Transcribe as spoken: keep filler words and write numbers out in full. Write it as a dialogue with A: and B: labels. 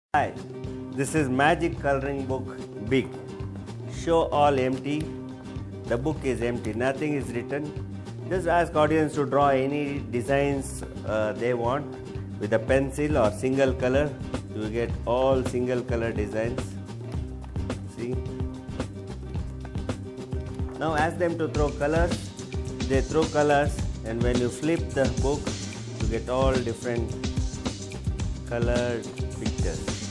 A: Hi, this is Magic Coloring Book Big. Show all empty. The book is empty, nothing is written. Just ask audience to draw any designs uh, they want with a pencil or single color. You will get all single color designs. See? Now ask them to throw colors. They throw colors, and when you flip the book, you get all different colored pictures.